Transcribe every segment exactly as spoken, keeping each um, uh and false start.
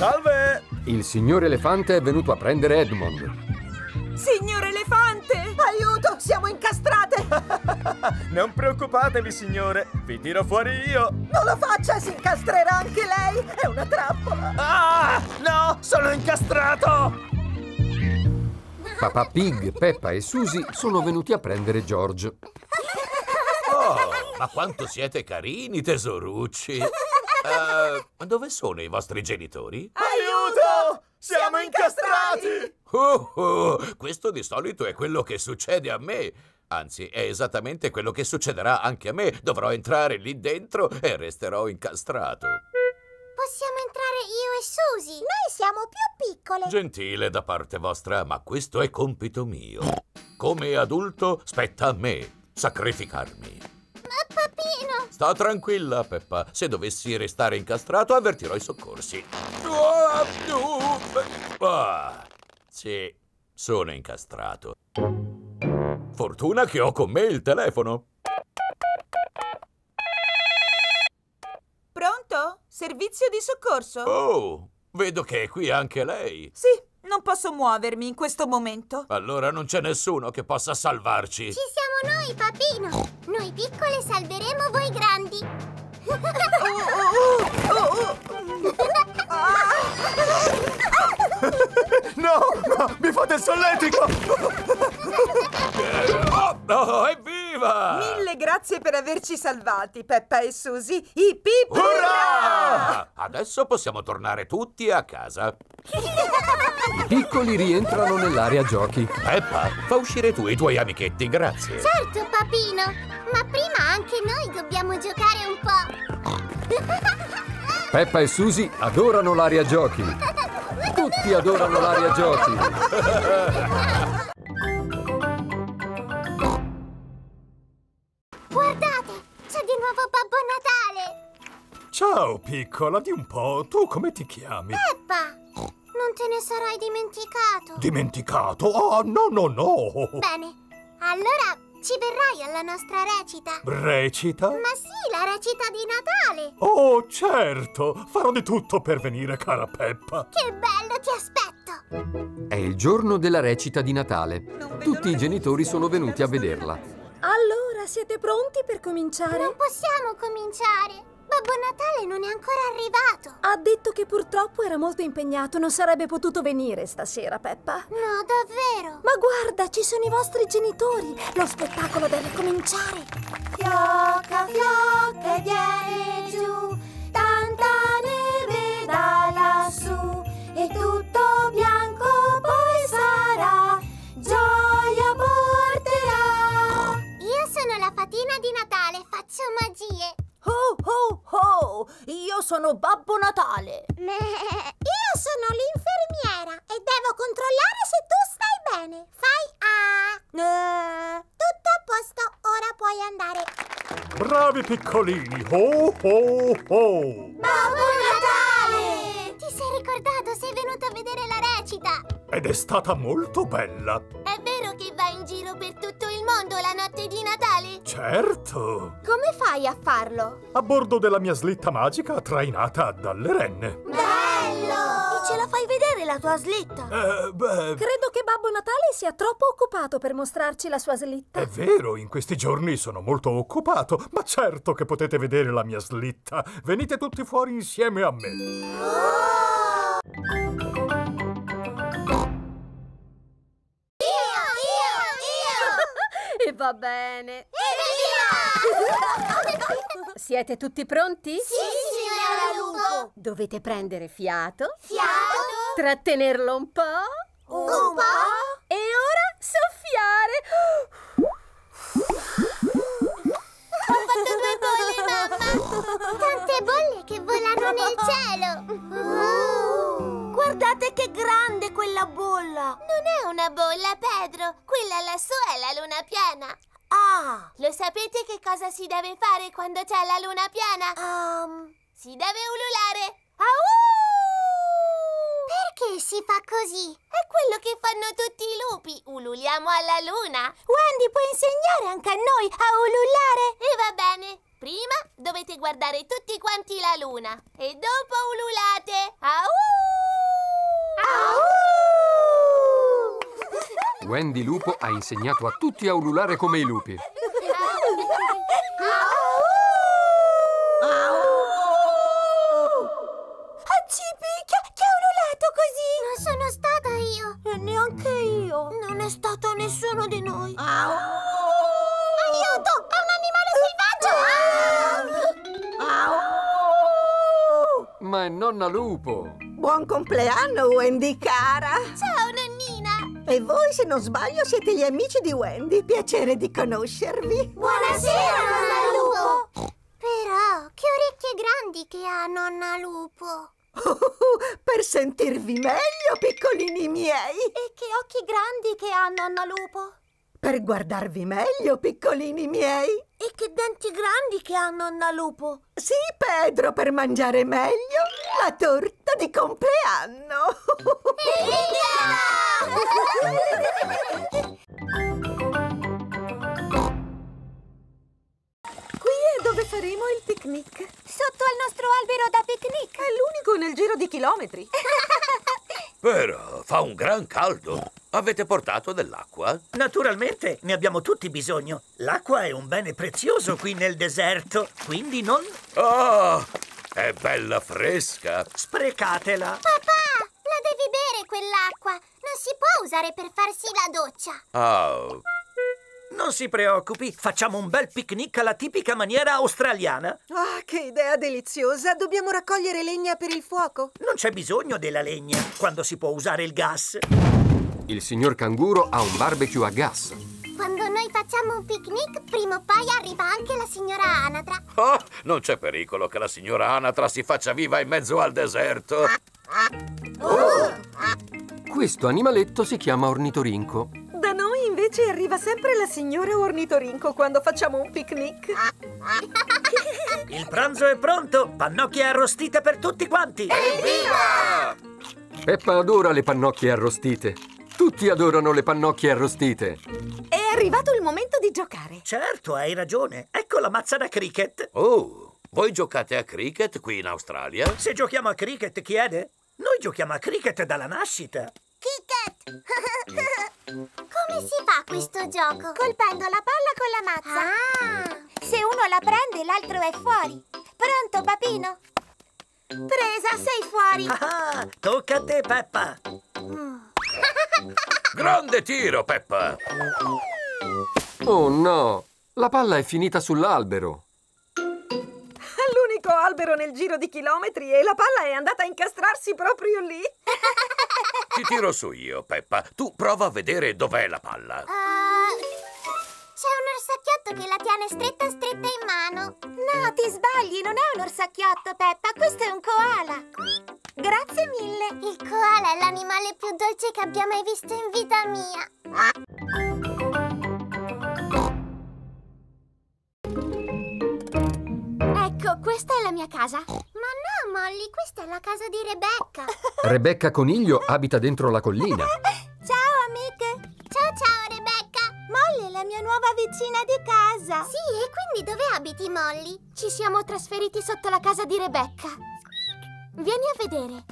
Salve! Il signor Elefante è venuto a prendere Edmond. Signor Elefante! Aiuto, siamo incastrate! Non preoccupatevi, signore, vi tiro fuori io! Non lo faccia, si incastrerà anche lei! È una trappola! Ah! No, sono incastrato! Papà Pig, Peppa e Susie sono venuti a prendere George. Oh, ma quanto siete carini, tesorucci! Uh, dove sono i vostri genitori? Aiuto! Siamo incastrati! Oh, oh, questo di solito è quello che succede a me. Anzi, è esattamente quello che succederà anche a me. Dovrò entrare lì dentro e resterò incastrato. Possiamo entrare io e Susie. Noi siamo più piccole. Gentile da parte vostra, ma questo è compito mio. Come adulto, spetta a me sacrificarmi. Ma papino! Sta tranquilla, Peppa. Se dovessi restare incastrato, avvertirò i soccorsi. Ah, sì, sono incastrato. Fortuna che ho con me il telefono. Pronto? Servizio di soccorso? Oh, vedo che è qui anche lei. Sì, non posso muovermi in questo momento. Allora non c'è nessuno che possa salvarci. Ci siamo noi, papino. Noi piccole salveremo voi grandi. Oh, oh, oh, oh. No, no, mi fate il solletico! Oh, oh, evviva! Mille grazie per averci salvati, Peppa e Susie. Ip ip Urrà! Adesso possiamo tornare tutti a casa. I piccoli rientrano nell'area giochi. Peppa, fa uscire tu i tuoi amichetti, grazie. Certo, papino. Ma prima anche noi dobbiamo giocare un po'. Peppa e Susie adorano l'area giochi. Tutti adorano l'area giochi. Guardate, c'è di nuovo Babbo Natale. Ciao, piccola, di un po'. Tu come ti chiami? Peppa, non te ne sarai dimenticato? Dimenticato? Oh, no, no, no. Bene, allora ci verrai alla nostra recita? Recita? Ma sì, la recita di Natale. Oh, certo. Farò di tutto per venire, cara Peppa. Che bello, ti aspetto. È il giorno della recita di Natale. Tutti i genitori sono venuti a vederla. Allora, siete pronti per cominciare? Non possiamo cominciare. Babbo Natale non è ancora arrivato. Ha detto che purtroppo era molto impegnato, non sarebbe potuto venire stasera, Peppa. No, davvero? Ma guarda, ci sono i vostri genitori. Lo spettacolo deve cominciare. Fiocca, fiocca e viene giù, tanta neve da lassù, e tutto bianco poi sarà, gioia porterà. Io sono la fatina di Natale, faccio magie. Ho, ho, ho! Io sono Babbo Natale. Io sono l'infermiera e devo controllare se tu stai bene. Fai A. Eh. Tutto a posto, ora puoi andare. Bravi piccolini. Ho, ho, ho. Babbo Natale! Ti sei ricordato, sei venuto a vedere la recita. Ed è stata molto bella. È vero che vai in giro per tutto il mondo la notte di Natale? Certo. Come fai a farlo? A bordo della mia slitta magica trainata dalle renne. Bello! E ce la fai vedere la tua slitta? Eh, beh... Credo che Babbo Natale sia troppo occupato per mostrarci la sua slitta. È vero, in questi giorni sono molto occupato, ma certo che potete vedere la mia slitta. Venite tutti fuori insieme a me. Oh! Io, io, io! E va bene. Evviva! Siete tutti pronti? Sì, signora Lupo! Dovete prendere fiato. Fiato? Trattenerlo un po'. Un po'? E ora soffiare. Ho fatto due bolle, mamma! Tante bolle che volano nel cielo! Oh. Guardate che grande quella bolla! Non è una bolla, Pedro! Quella lassù è la luna piena! Ah! Lo sapete che cosa si deve fare quando c'è la luna piena? Um... Si deve ululare! Au! Perché si fa così? È quello che fanno tutti i lupi! Ululiamo alla luna! Wendy, puoi insegnare anche a noi a ululare? E va bene! Prima dovete guardare tutti quanti la luna e dopo ululate! Au! Wendy Lupo ha insegnato a tutti a ululare come i lupi. Chi ha ululato così? Non sono stata io. E neanche io. Non è stato nessuno di noi. Aiuto! È un animale selvaggio! Ma è nonna Lupo. Buon compleanno, Wendy cara. Ciao, nonnina. E voi, se non sbaglio, siete gli amici di Wendy. Piacere di conoscervi. Buonasera, nonna Lupo. Però, che orecchie grandi che ha nonna Lupo. Oh, per sentirvi meglio, piccolini miei. E che occhi grandi che ha nonna Lupo. Per guardarvi meglio, piccolini miei. E che denti grandi che ha nonna Lupo. Sì, Pedro, per mangiare meglio la torta di compleanno. Qui è dove faremo il picnic. Sotto al nostro albero da picnic. È l'unico nel giro di chilometri. Però fa un gran caldo. Avete portato dell'acqua? Naturalmente, ne abbiamo tutti bisogno. L'acqua è un bene prezioso qui nel deserto, quindi non Oh, è bella fresca. sprecatela. Papà, la devi bere quell'acqua. Non si può usare per farsi la doccia. Oh, Non si preoccupi, facciamo un bel picnic alla tipica maniera australiana. Ah, che idea deliziosa! Dobbiamo raccogliere legna per il fuoco. Non c'è bisogno della legna quando si può usare il gas. Il signor Canguro ha un barbecue a gas. Quando noi facciamo un picnic, prima o poi arriva anche la signora Anatra. oh, non c'è pericolo che la signora Anatra si faccia viva in mezzo al deserto. Questo animaletto si chiama ornitorinco. Da noi invece arriva sempre la signora Ornitorinco quando facciamo un picnic. Il pranzo è pronto, pannocchie arrostite per tutti quanti. Evviva! Peppa adora le pannocchie arrostite. Tutti adorano le pannocchie arrostite. È arrivato il momento di giocare. Certo, hai ragione. Ecco la mazza da cricket. Oh, voi giocate a cricket qui in Australia? Se giochiamo a cricket, chiede? Noi giochiamo a cricket dalla nascita. Cricket! Come si fa questo gioco? Colpendo la palla con la mazza. Ah! Se uno la prende, l'altro è fuori. Pronto, papino? Presa, sei fuori. Ah, tocca a te, Peppa. Grande tiro, Peppa! Oh no, la palla è finita sull'albero. L'unico albero nel giro di chilometri e la palla è andata a incastrarsi proprio lì. Ti tiro su io, Peppa. Tu prova a vedere dov'è la palla. Uh, c'è un orsacchiotto che la tiene stretta stretta in mano. No, ti sbagli, non è un orsacchiotto, Peppa. Questo è un koala. Grazie mille. Il koala è l'animale più dolce che abbia mai visto in vita mia. Ecco, questa è la mia casa. Ma no, Molly, questa è la casa di Rebecca. Rebecca Coniglio abita dentro la collina. Ciao, amiche. Ciao, ciao, Rebecca. Molly è la mia nuova vicina di casa. Sì, e quindi dove abiti, Molly? Ci siamo trasferiti sotto la casa di Rebecca. Vieni a vedere.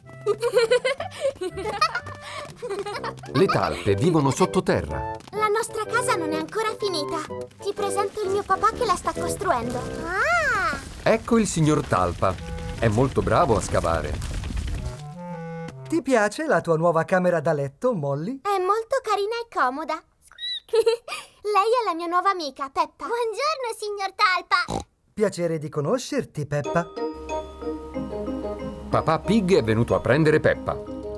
Le talpe vivono sottoterra. La nostra casa non è ancora finita. Ti presento il mio papà che la sta costruendo. Ah! Ecco il signor Talpa. È molto bravo a scavare. Ti piace la tua nuova camera da letto, Molly? È molto carina e comoda. Lei è la mia nuova amica, Peppa. Buongiorno, signor Talpa. Piacere di conoscerti, Peppa. Papà Pig è venuto a prendere Peppa.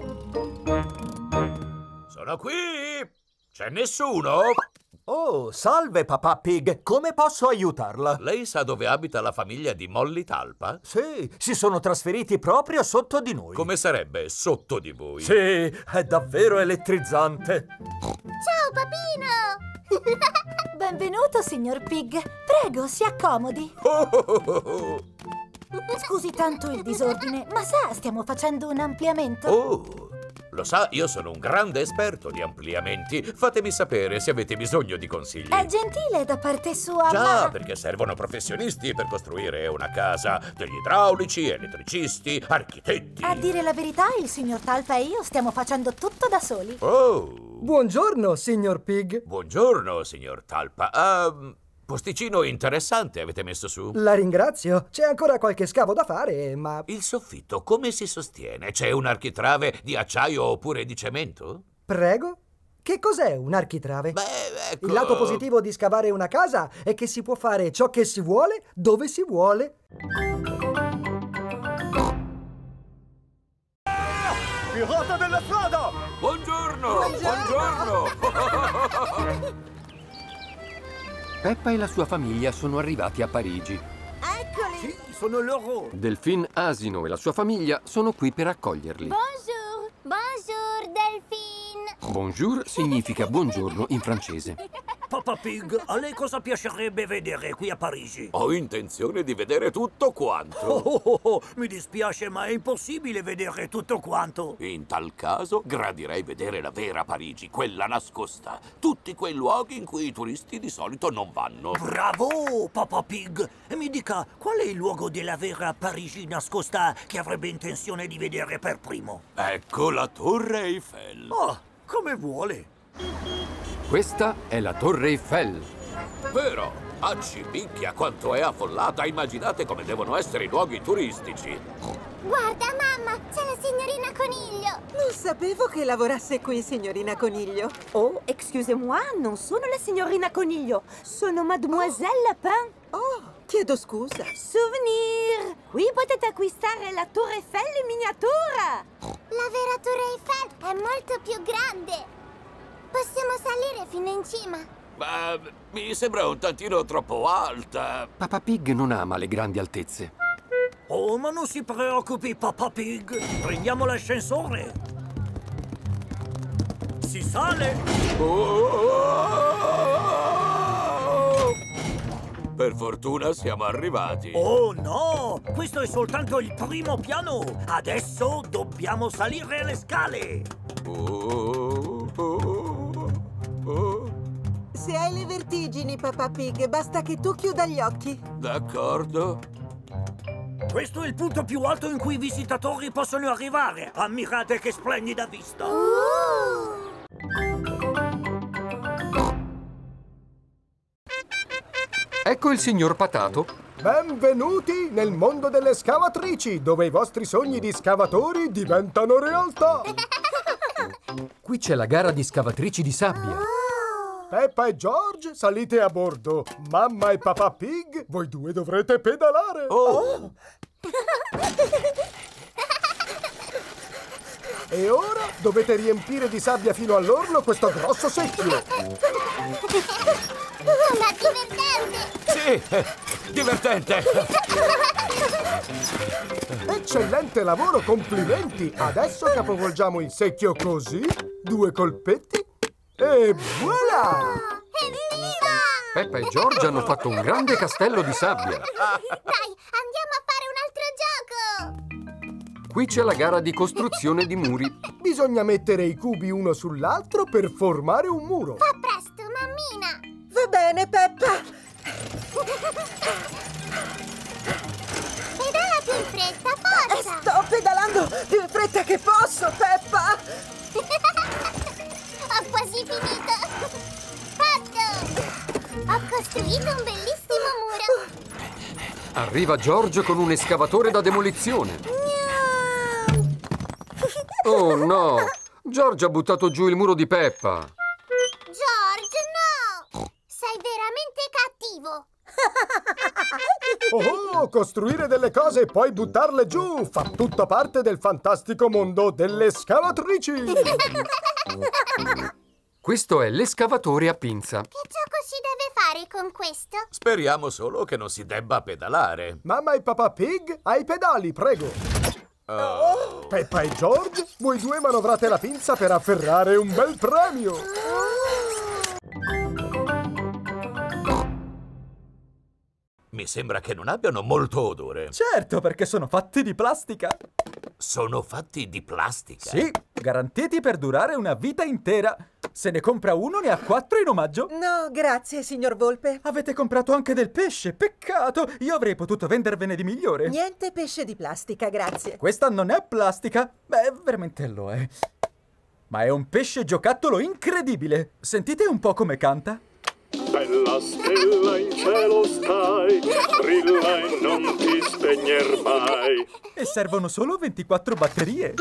Sono qui! C'è nessuno? Oh, salve, papà Pig. Come posso aiutarla? Lei sa dove abita la famiglia di Molly Talpa? Sì, si sono trasferiti proprio sotto di noi. Come sarebbe sotto di voi? Sì, è davvero elettrizzante. Ciao, papino! Benvenuto, signor Pig. Prego, si accomodi. Oh, oh, oh, oh. Scusi tanto il disordine, ma sa, stiamo facendo un ampliamento. Oh, Lo sa, io sono un grande esperto di ampliamenti. Fatemi sapere se avete bisogno di consigli. È gentile da parte sua, Già, ma... perché servono professionisti per costruire una casa. Degli idraulici, elettricisti, architetti. A dire la verità, il signor Talpa e io stiamo facendo tutto da soli. Oh! Buongiorno, signor Pig. Buongiorno, signor Talpa. Uh, posticino interessante avete messo su. La ringrazio. C'è ancora qualche scavo da fare, ma... Il soffitto come si sostiene? C'è un architrave di acciaio oppure di cemento? Prego? Che cos'è un architrave? Beh, ecco... Il lato positivo di scavare una casa è che si può fare ciò che si vuole, dove si vuole. Pilota della strada! Buongiorno! Buongiorno! Buongiorno. Peppa e la sua famiglia sono arrivati a Parigi. Eccoli! Sì, sono loro. Delphine Asino e la sua famiglia sono qui per accoglierli. Bonjour! Bonjour, Delphine! Bonjour significa buongiorno in francese. Papa Pig, a lei cosa piacerebbe vedere qui a Parigi? Ho intenzione di vedere tutto quanto. Oh, oh, oh, oh, mi dispiace, ma è impossibile vedere tutto quanto. In tal caso, gradirei vedere la vera Parigi, quella nascosta. Tutti quei luoghi in cui i turisti di solito non vanno. Bravo, Papa Pig! E mi dica, qual è il luogo della vera Parigi nascosta che avrebbe intenzione di vedere per primo? Ecco la Torre Eiffel. Oh, come vuole. Questa è la Torre Eiffel. Vero? Accipicchia, quanto è affollata! Immaginate come devono essere i luoghi turistici. Guarda, mamma, c'è la signorina Coniglio. Non sapevo che lavorasse qui, signorina Coniglio. Oh, excusez-moi, non sono la signorina Coniglio. Sono Mademoiselle Lapin. Oh, chiedo scusa. Souvenir! Qui potete acquistare la Torre Eiffel in miniatura. La vera Torre Eiffel è molto più grande. Possiamo salire fino in cima. Ma mi sembra un tantino troppo alta. Papa Pig non ama le grandi altezze. Oh, ma non si preoccupi, Papa Pig. Prendiamo l'ascensore. Si sale. Oh! Per fortuna siamo arrivati. Oh no! Questo è soltanto il primo piano. Adesso dobbiamo salire le scale. Oh, oh, oh. Se hai le vertigini, Papa Pig, basta che tu chiuda gli occhi. D'accordo. Questo è il punto più alto in cui i visitatori possono arrivare. Ammirate che splendida vista. Uh! Ecco il signor Patato. Benvenuti nel mondo delle scavatrici, dove i vostri sogni di scavatori diventano realtà. Qui c'è la gara di scavatrici di sabbia. Peppa e George, salite a bordo. Mamma e Papa Pig, voi due dovrete pedalare. Oh! E ora dovete riempire di sabbia fino all'orlo questo grosso secchio. Ma divertente! Sì, divertente. Eccellente lavoro, complimenti. Adesso capovolgiamo il secchio così, due colpetti e voilà! Evviva! Peppa e George hanno fatto un grande castello di sabbia. Dai, andiamo a fare un altro gioco! Qui c'è la gara di costruzione di muri. Bisogna mettere i cubi uno sull'altro per formare un muro. Fa presto, mammina! Va bene, Peppa. Pedala più in fretta, forza! Sto pedalando più in fretta che posso, Peppa. Ho quasi finito! Fatto! Ho costruito un bellissimo muro! Arriva George con un escavatore da demolizione. Oh no! George ha buttato giù il muro di Peppa. George, no! Sei veramente cattivo! Oh, costruire delle cose e poi buttarle giù fa tutta parte del fantastico mondo delle scavatrici. Questo è l'escavatore a pinza. Che gioco si deve fare con questo? Speriamo solo che non si debba pedalare. Mamma e Papa Pig, ai pedali, prego. Oh. Peppa e George, voi due manovrate la pinza per afferrare un bel premio. Mi sembra che non abbiano molto odore. Certo, perché sono fatti di plastica. Sono fatti di plastica? Sì, garantiti per durare una vita intera. Se ne compra uno, ne ha quattro in omaggio. No, grazie, signor Volpe. Avete comprato anche del pesce, peccato. Io avrei potuto vendervene di migliore. Niente pesce di plastica, grazie. Questa non è plastica. Beh, veramente lo è. Ma è un pesce giocattolo incredibile. Sentite un po' come canta. Bella stella in cielo stai, brilla e non ti spegner mai. E servono solo ventiquattro batterie.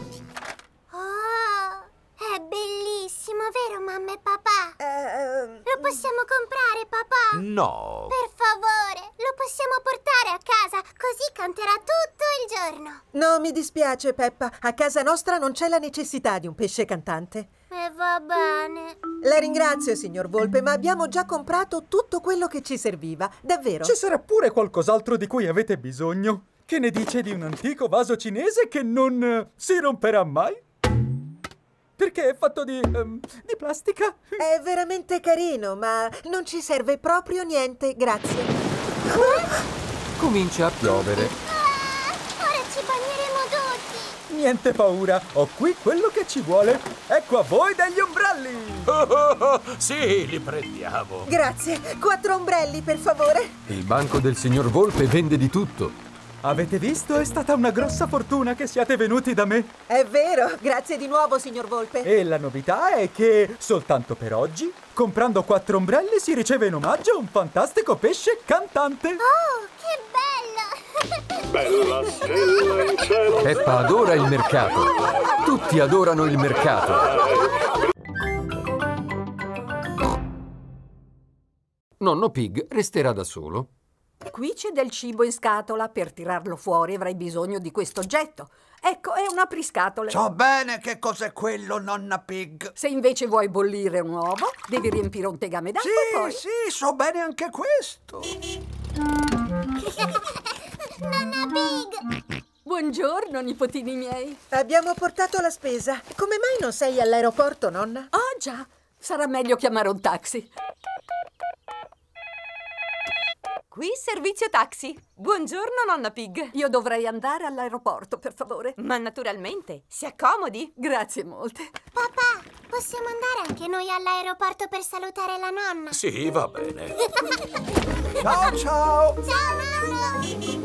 Oh, è bellissimo, vero mamma e papà? Uh, Lo possiamo comprare, papà? No. Per favore, lo possiamo portare a casa, così canterà tutto il giorno. No, mi dispiace, Peppa. A casa nostra non c'è la necessità di un pesce cantante. E va bene. La ringrazio, signor Volpe, ma abbiamo già comprato tutto quello che ci serviva, davvero. Ci sarà pure qualcos'altro di cui avete bisogno. Che ne dice di un antico vaso cinese che non eh, si romperà mai? Perché è fatto di, um, di plastica? È veramente carino, ma non ci serve proprio niente, grazie. Comincia a piovere. Ah, ora ci bagneremo tutti. Niente paura, ho qui quello che ci vuole. Ecco a voi degli ombrelli! Oh, oh, oh, sì, li prendiamo. Grazie, quattro ombrelli, per favore. Il banco del signor Volpe vende di tutto. Avete visto? È stata una grossa fortuna che siate venuti da me. È vero, grazie di nuovo, signor Volpe. E la novità è che, soltanto per oggi, comprando quattro ombrelli si riceve in omaggio un fantastico pesce cantante. Oh, che bello! Bella stella in cielo. Peppa adora il mercato. Tutti adorano il mercato. Nonno Pig resterà da solo. Qui c'è del cibo in scatola. Per tirarlo fuori avrai bisogno di questo oggetto. Ecco, è un apriscatole. So bene che cos'è quello, nonna Pig. Se invece vuoi bollire un uovo, devi riempire un tegame d'acqua Sì, e poi... sì, so bene anche questo. Nonna Pig! Buongiorno, nipotini miei. Abbiamo portato la spesa. Come mai non sei all'aeroporto, nonna? Oh, già. Sarà meglio chiamare un taxi. Qui servizio taxi. Buongiorno, nonna Pig. Io dovrei andare all'aeroporto, per favore. Ma naturalmente, si accomodi. Grazie molte. Papà, possiamo andare anche noi all'aeroporto per salutare la nonna? Sì, va bene. Ciao, ciao. Ciao, nonno!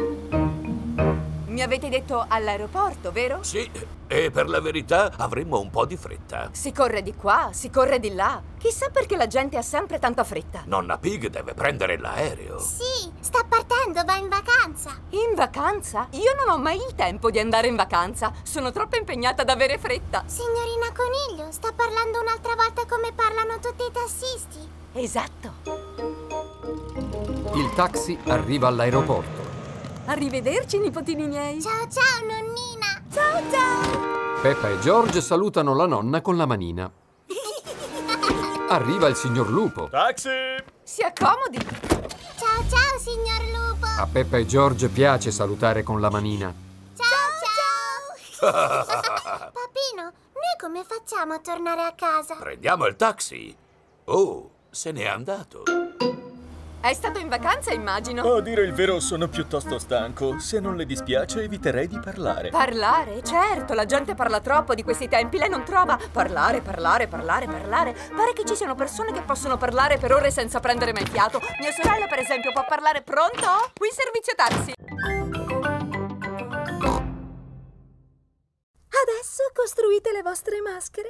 Mi avete detto all'aeroporto, vero? Sì, e per la verità avremmo un po' di fretta. Si corre di qua, si corre di là. Chissà perché la gente ha sempre tanta fretta. Nonna Pig deve prendere l'aereo. Sì, sta partendo, va in vacanza. In vacanza? Io non ho mai il tempo di andare in vacanza. Sono troppo impegnata ad avere fretta. Signorina Coniglio, sta parlando un'altra volta come parlano tutti i tassisti. Esatto. Il taxi arriva all'aeroporto. Arrivederci, nipotini miei. Ciao, ciao, nonnina. Ciao, ciao. Peppa e George salutano la nonna con la manina. Arriva il signor Lupo. Taxi! Si accomodi. Ciao, ciao, signor Lupo. A Peppa e George piace salutare con la manina. Ciao, ciao. Papino, noi come facciamo a tornare a casa? Prendiamo il taxi. Oh, se n'è andato. È stato in vacanza, immagino. A dire il vero sono piuttosto stanco. Se non le dispiace eviterei di parlare. Parlare? Certo, la gente parla troppo di questi tempi. Lei non trova? Parlare, parlare, parlare, parlare. Pare che ci siano persone che possono parlare per ore senza prendere mai fiato. Mia sorella, per esempio, può parlare. Pronto? Qui servizio taxi. Adesso costruite le vostre maschere.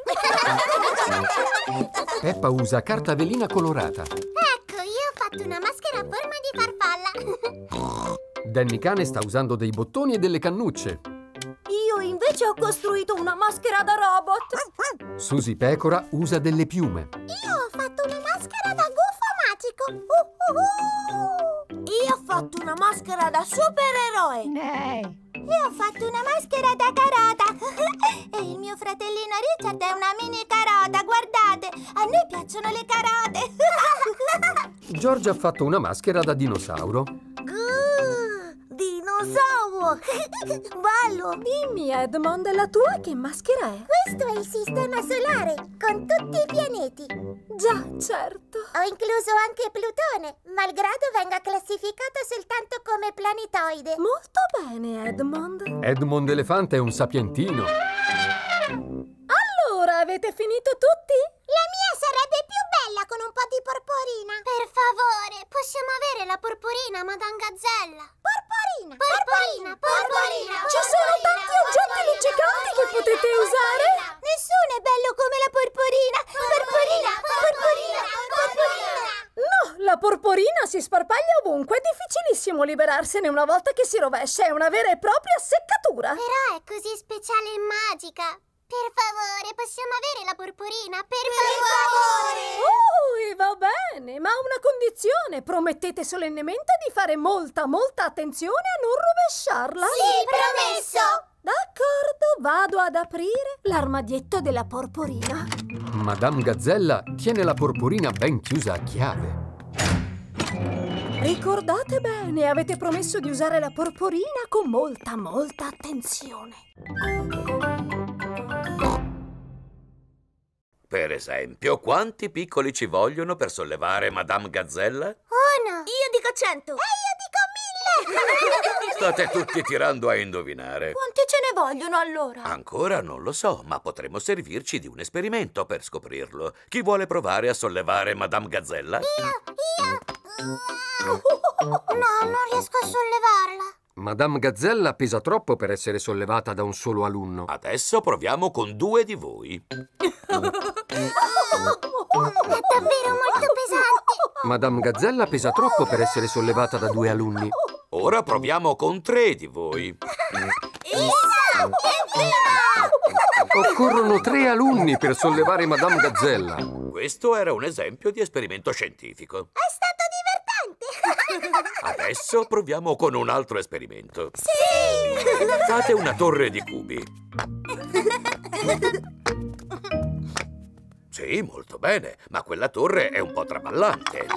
Peppa usa carta velina colorata. Ecco, io ho fatto una maschera a forma di farfalla. Danny Cane sta usando dei bottoni e delle cannucce. Io invece ho costruito una maschera da robot. Susie Pecora usa delle piume. Io ho fatto una maschera da gufo magico. Uh, uh, uh. Io ho fatto una maschera da supereroe. Nei. Io ho fatto una maschera da carota. E il mio fratellino Richard è una mini carota, guardate. A noi piacciono le carote. George ha fatto una maschera da dinosauro. Dinosauro! Bello! Dimmi, Edmond, la tua che maschera è? Questo è il sistema solare, con tutti i pianeti. Già, certo. Ho incluso anche Plutone, malgrado venga classificato soltanto come planetoide. Molto bene, Edmond. Edmond Elefante è un sapientino. Avete finito tutti? La mia sarebbe più bella con un po' di porporina. Per favore, possiamo avere la porporina, Madame Gazzella? Porporina, porporina, porporina. Ci sono tanti oggetti luccicanti che potete usare. Nessuno è bello come la porporina. Porporina, porporina, porporina. No, la porporina si sparpaglia ovunque. È difficilissimo liberarsene una volta che si rovescia. È una vera e propria seccatura. Però è così speciale e magica. Per favore, possiamo avere la porporina? Per, per favore! Oh, e va bene, ma a una condizione. Promettete solennemente di fare molta, molta attenzione a non rovesciarla. Sì, promesso! D'accordo, vado ad aprire l'armadietto della porporina. Madame Gazzella tiene la porporina ben chiusa a chiave. Ricordate bene, avete promesso di usare la porporina con molta, molta attenzione. Per esempio, quanti piccoli ci vogliono per sollevare Madame Gazzella? Uno. Io dico cento. E io dico mille. State tutti tirando a indovinare. Quanti ce ne vogliono allora? Ancora non lo so, ma potremmo servirci di un esperimento per scoprirlo. Chi vuole provare a sollevare Madame Gazzella? Io, io. No, non riesco a sollevarla. Madame Gazzella pesa troppo per essere sollevata da un solo alunno. Adesso proviamo con due di voi. È davvero molto pesante. Madame Gazzella pesa troppo per essere sollevata da due alunni. Ora proviamo con tre di voi. Isa! Evviva! Occorrono tre alunni per sollevare Madame Gazzella. Questo era un esempio di esperimento scientifico. È stato divertente. Adesso proviamo con un altro esperimento. Sì! Fate una torre di cubi. Sì, molto bene, ma quella torre è un po' traballante.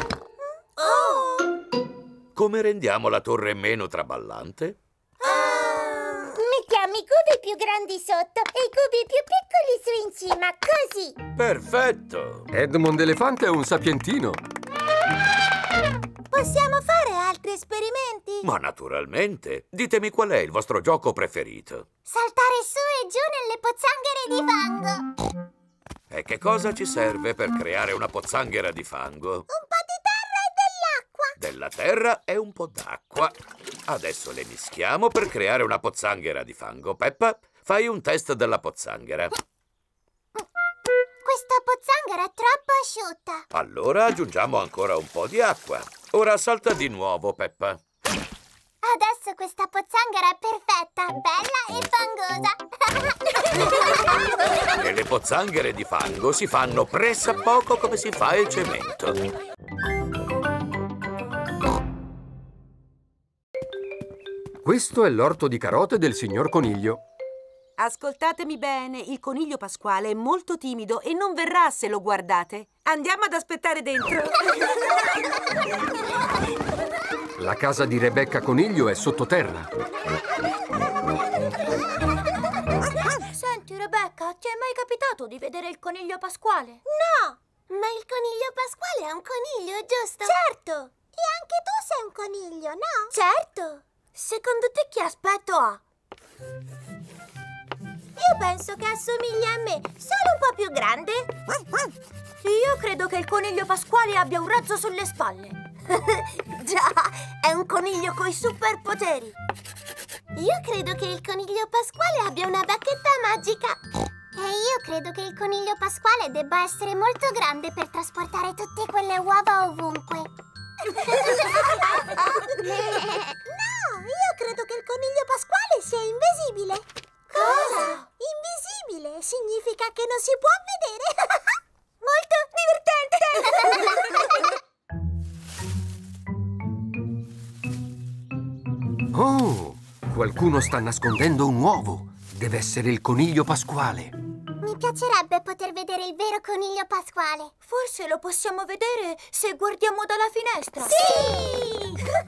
Oh! Come rendiamo la torre meno traballante? Uh, mettiamo i cubi più grandi sotto e i cubi più piccoli su in cima, così. Perfetto! Edmond Elefante è un sapientino. Possiamo fare altri esperimenti? Ma naturalmente! Ditemi qual è il vostro gioco preferito. Saltare su e giù nelle pozzanghere di fango. E che cosa ci serve per creare una pozzanghera di fango? Un po' di terra e dell'acqua. Della terra e un po' d'acqua. Adesso le mischiamo per creare una pozzanghera di fango. Peppa, fai un test della pozzanghera. Questa pozzanghera è troppo asciutta. Allora aggiungiamo ancora un po' di acqua. Ora salta di nuovo, Peppa. Adesso questa pozzanghera è perfetta, bella e fangosa. E le pozzanghere di fango si fanno pressappoco come si fa il cemento. Questo è l'orto di carote del signor Coniglio. Ascoltatemi bene, il coniglio Pasquale è molto timido e non verrà se lo guardate. Andiamo ad aspettare dentro. La casa di Rebecca Coniglio è sottoterra. Senti, Rebecca, ti è mai capitato di vedere il coniglio Pasquale? No! Ma il coniglio Pasquale è un coniglio, giusto? Certo! E anche tu sei un coniglio, no? Certo! Secondo te che aspetto ha? Io penso che assomigli a me, solo un po' più grande. Io credo che il coniglio Pasquale abbia un razzo sulle spalle. Già, è un coniglio coi superpoteri. Io credo che il coniglio Pasquale abbia una bacchetta magica. E io credo che il coniglio Pasquale debba essere molto grande per trasportare tutte quelle uova ovunque. No, io credo che il coniglio Pasquale sia invisibile. Cosa? Invisibile significa che non si può vedere. Oh, Molto divertente. qualcuno sta nascondendo un uovo. Deve essere il coniglio Pasquale. Mi piacerebbe poter vedere il vero coniglio Pasquale. Forse lo possiamo vedere se guardiamo dalla finestra. Sì!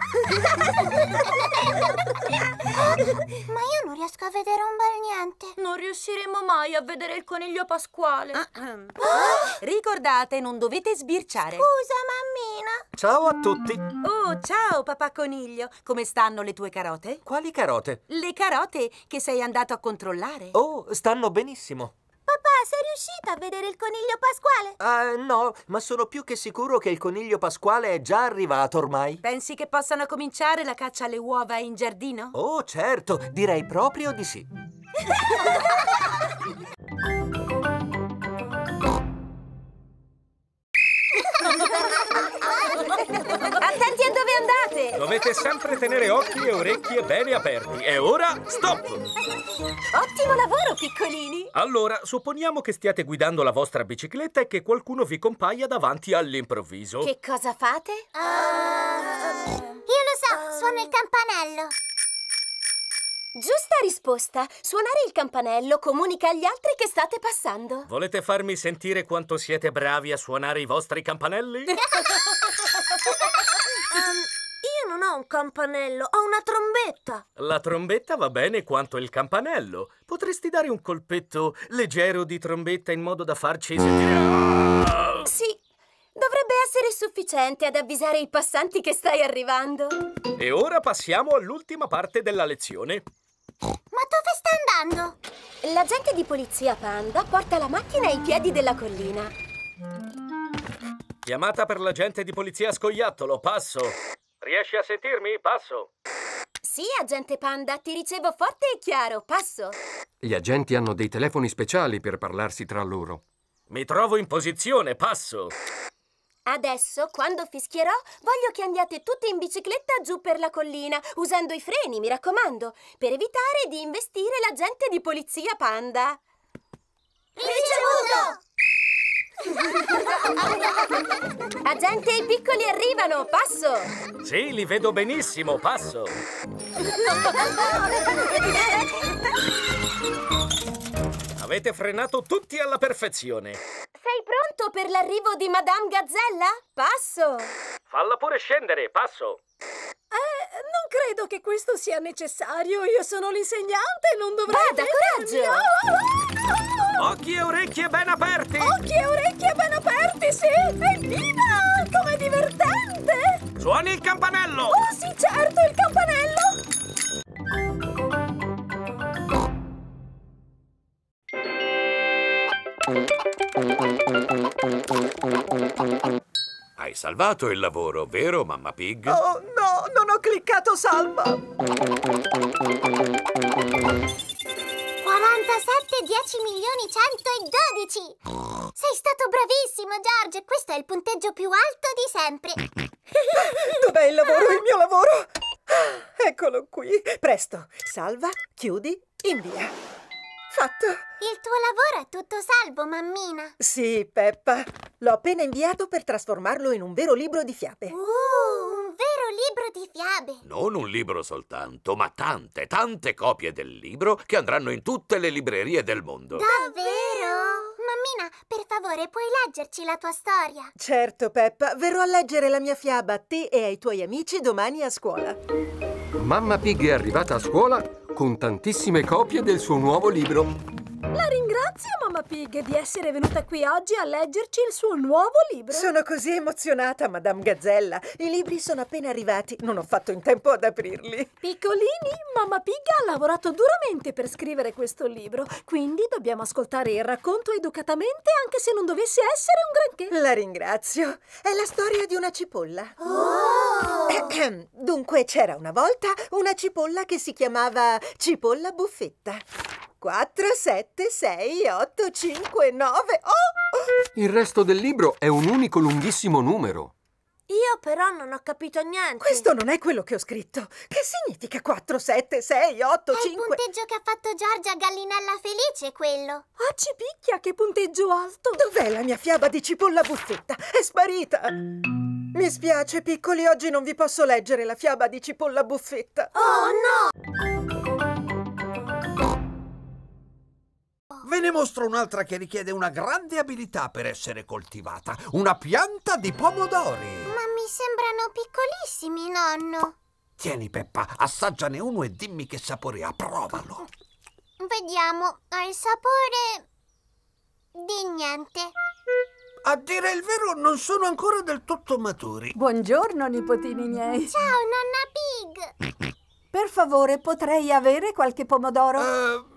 Ma io non riesco a vedere un bel niente. Non riusciremo mai a vedere il coniglio Pasquale. Oh! Ricordate, non dovete sbirciare. Scusa, mammina. Ciao a tutti. Oh, ciao, papà coniglio. Come stanno le tue carote? Quali carote? Le carote che sei andato a controllare. Oh, stanno benissimo. Papà Papà, sei riuscito a vedere il coniglio pasquale? Ah, no, ma sono più che sicuro che il coniglio pasquale è già arrivato ormai. Pensi che possano cominciare la caccia alle uova in giardino? Oh, certo, direi proprio di sì. Attenti a dove andate! Dovete sempre tenere occhi e orecchie bene aperti. E ora, stop! Ottimo lavoro, piccolini! Allora, supponiamo che stiate guidando la vostra bicicletta e che qualcuno vi compaia davanti all'improvviso. Che cosa fate? Uh, io lo so, suono il campanello. Giusta risposta. Suonare il campanello comunica agli altri che state passando. Volete farmi sentire quanto siete bravi a suonare i vostri campanelli? um, io non ho un campanello, ho una trombetta. La trombetta va bene quanto il campanello. Potresti dare un colpetto leggero di trombetta in modo da farci sentire... Sì, dovrebbe essere sufficiente ad avvisare i passanti che stai arrivando. E ora passiamo all'ultima parte della lezione. Ma dove sta andando? L'agente di polizia Panda porta la macchina ai piedi della collina. Chiamata per l'agente di polizia Scoiattolo, passo. Riesci a sentirmi? Passo. Sì, agente Panda, ti ricevo forte e chiaro, passo. Gli agenti hanno dei telefoni speciali per parlarsi tra loro. Mi trovo in posizione, passo. Adesso, quando fischierò, voglio che andiate tutti in bicicletta giù per la collina, usando i freni, mi raccomando, per evitare di investire l'agente di polizia Panda. Ricevuto! Agente, i piccoli arrivano, passo! Sì, li vedo benissimo, passo. Avete frenato tutti alla perfezione. Sei pronto per l'arrivo di Madame Gazzella? Passo! Falla pure scendere, passo. Eh, non credo che questo sia necessario. Io sono l'insegnante e non dovrei... Vada, coraggio! Occhi e orecchie ben aperti! Occhi e orecchie ben aperti, sì! Evviva! Com'è divertente! Suoni il campanello! Oh, sì, certo, il campanello! Hai salvato il lavoro, vero, Mamma Pig? Oh, no, non ho cliccato salva! quarantasette, dieci milioni, centododici! Sei stato bravissimo, George! Questo è il punteggio più alto di sempre! Dov'è il lavoro, il mio lavoro? Eccolo qui! Presto, salva, chiudi, invia! Fatto! Il tuo lavoro è tutto salvo, mammina! Sì, Peppa. L'ho appena inviato per trasformarlo in un vero libro di fiabe. Uh, un vero libro di fiabe! Non un libro soltanto, ma tante, tante copie del libro che andranno in tutte le librerie del mondo. Davvero? Mammina, per favore, puoi leggerci la tua storia? Certo, Peppa. Verrò a leggere la mia fiaba a te e ai tuoi amici domani a scuola. Mamma Pig è arrivata a scuola con tantissime copie del suo nuovo libro. La ringrazio, Mamma Pig, di essere venuta qui oggi a leggerci il suo nuovo libro. Sono così emozionata, Madame Gazzella. I libri sono appena arrivati. Non ho fatto in tempo ad aprirli. Piccolini, Mamma Pig ha lavorato duramente per scrivere questo libro, quindi dobbiamo ascoltare il racconto educatamente anche se non dovesse essere un granché. La ringrazio. È la storia di una cipolla. Oh! Dunque, c'era una volta una cipolla che si chiamava Cipolla Buffetta. quattro, sette, sei, otto, cinque, nove... Oh! Il resto del libro è un unico lunghissimo numero. Io però non ho capito niente. Questo non è quello che ho scritto. Che significa quattro, sette, sei, otto, cinque... È il punteggio che ha fatto Giorgia Gallinella Felice, quello. Ah, ci picchia, che punteggio alto! Dov'è la mia fiaba di Cipolla Buffetta? È sparita! Mi spiace, piccoli, oggi non vi posso leggere la fiaba di Cipolla Buffetta. Oh, no! Ve ne mostro un'altra che richiede una grande abilità per essere coltivata. Una pianta di pomodori. Ma mi sembrano piccolissimi, nonno. Tieni, Peppa, assaggiane uno e dimmi che sapore ha. Provalo. Vediamo, ha il sapore di niente. A dire il vero, non sono ancora del tutto maturi. Buongiorno, nipotini miei. Ciao, nonna Pig. Per favore, potrei avere qualche pomodoro? Uh,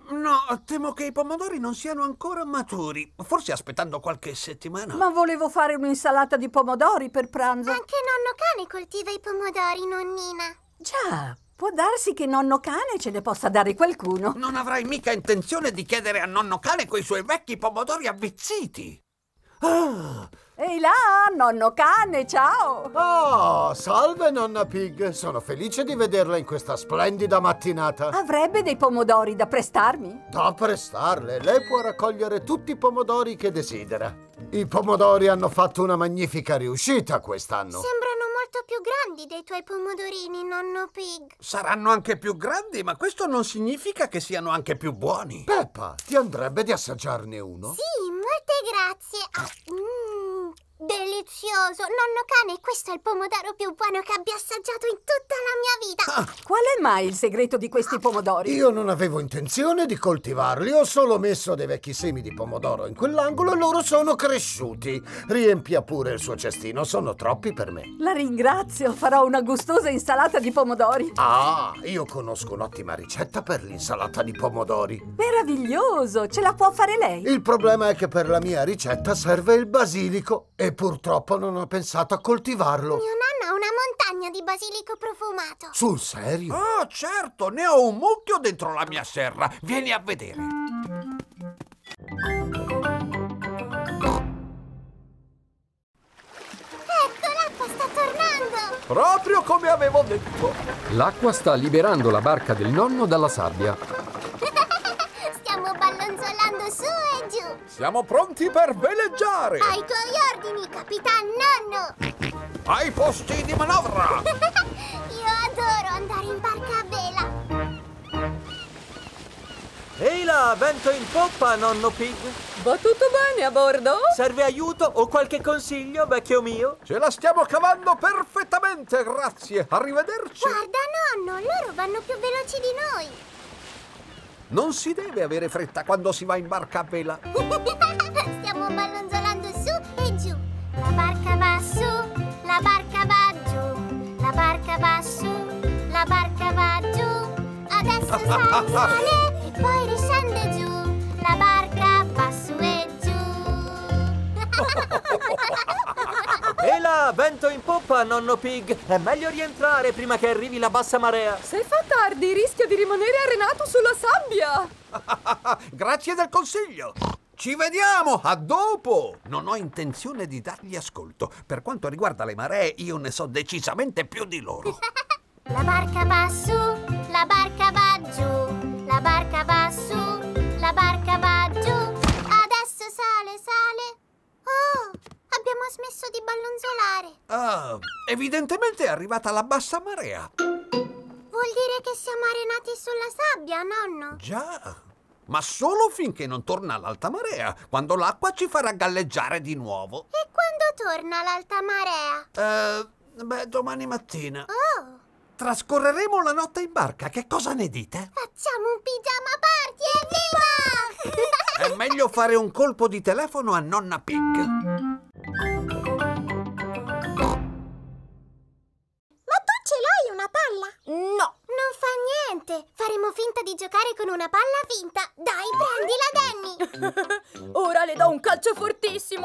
No, temo che i pomodori non siano ancora maturi. Forse aspettando qualche settimana. Ma volevo fare un'insalata di pomodori per pranzo. Anche nonno cane coltiva i pomodori, nonnina. Già, può darsi che nonno cane ce ne possa dare qualcuno. Non avrai mica intenzione di chiedere a nonno cane quei suoi vecchi pomodori avvizziti. Ah. Ehi là, nonno cane, ciao! Oh, salve nonna Pig, sono felice di vederla in questa splendida mattinata. Avrebbe dei pomodori da prestarmi? Da prestarle, lei può raccogliere tutti i pomodori che desidera. I pomodori hanno fatto una magnifica riuscita quest'anno. Sembrano molto più grandi dei tuoi pomodorini, nonno Pig. Saranno anche più grandi, ma questo non significa che siano anche più buoni. Peppa, ti andrebbe di assaggiarne uno? Sì, molte grazie. Ah, mm, delizioso. Nonno cane, questo è il pomodoro più buono che abbia assaggiato in tutta la mia vita. Ah. Qual è mai il segreto di questi pomodori? Io non avevo intenzione di coltivarli, ho solo messo dei vecchi semi di pomodoro in quell'angolo e loro sono cresciuti. Riempia pure il suo cestino, sono troppi per me. La ringrazio, farò una gustosa insalata di pomodori. Ah, io conosco un'ottima ricetta per l'insalata di pomodori. Meraviglioso, ce la può fare lei? Il problema è che per la mia ricetta serve il basilico e purtroppo non ho pensato a coltivarlo. Mio nonno ha una montagna di basilico profumato. Sul serio? Oh, certo, ne ho un mucchio dentro la mia serra. Vieni a vedere. Ecco, l'acqua sta tornando. Proprio come avevo detto. L'acqua sta liberando la barca del nonno dalla sabbia. Stiamo ballonzolando su e giù. Siamo pronti per veleggiare. Ai tuoi ordini, capitan nonno. Ai posti di manovra. Io adoro andare in barca a vela. Ehi là, vento in poppa, nonno Pig. Va tutto bene a bordo? Serve aiuto o qualche consiglio, vecchio mio? Ce la stiamo cavando perfettamente, grazie. Arrivederci. Guarda, nonno, loro vanno più veloci di noi. Non si deve avere fretta quando si va in barca a vela. Stiamo ballonzolando su e giù. La barca va su, la barca va giù. La barca va su, la barca va giù. Adesso sale, sale e poi riscende giù. La barca va su e giù. Ehi là, vento in poppa, nonno Pig. È meglio rientrare prima che arrivi la bassa marea. Se fa tardi, rischia di rimanere arenato sulla sabbia. Grazie del consiglio. Ci vediamo, a dopo! Non ho intenzione di dargli ascolto. Per quanto riguarda le maree, io ne so decisamente più di loro. La barca va su, la barca va giù. La barca va su, la barca va giù. Adesso sale, sale. Oh, abbiamo smesso di ballonzolare. Ah, evidentemente è arrivata la bassa marea. Vuol dire che siamo arenati sulla sabbia, nonno? Già. Ma solo finché non torna l'alta marea, quando l'acqua ci farà galleggiare di nuovo. E quando torna l'alta marea? Eh, beh, domani mattina. Oh! Trascorreremo la notte in barca, che cosa ne dite? Facciamo un pigiama party, evviva! È meglio fare un colpo di telefono a nonna Pig. Ma tu ce l'hai una palla? No! Non fa niente, faremo finta di giocare con una palla finta. Dai, prendila, Danny. Ora le do un calcio fortissimo.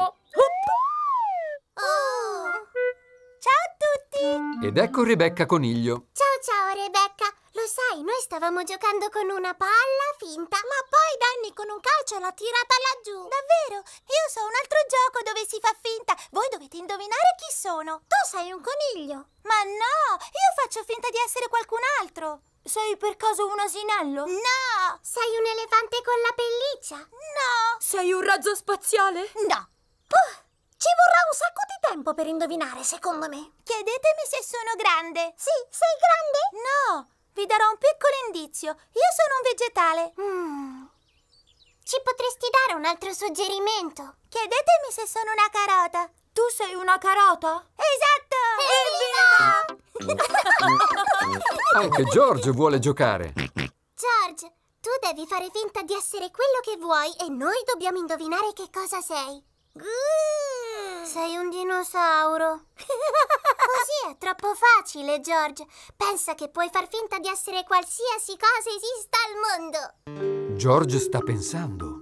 Oh. Ciao a tutti. Ed ecco Rebecca Coniglio. Ciao ciao Rebecca. Lo sai, noi stavamo giocando con una palla finta. Ma poi Danny con un calcio l'ha tirata laggiù. Davvero? Io so un altro gioco dove si fa finta. Voi dovete indovinare chi sono. Tu sei un coniglio. Ma no, io faccio finta di essere qualcun altro. Sei per caso un asinello? No! Sei un elefante con la pelliccia? No! Sei un razzo spaziale? No! Uh, ci vorrà un sacco di tempo per indovinare, secondo me. Chiedetemi se sono grande. Sì, sei grande? No! Vi darò un piccolo indizio. Io sono un vegetale. Mm. Ci potresti dare un altro suggerimento? Chiedetemi se sono una carota. Tu sei una carota? Esatto! Evviva! Anche George vuole giocare. George, tu devi fare finta di essere quello che vuoi e noi dobbiamo indovinare che cosa sei. Sei un dinosauro. Così è troppo facile, George. Pensa che puoi far finta di essere qualsiasi cosa esista al mondo. George sta pensando.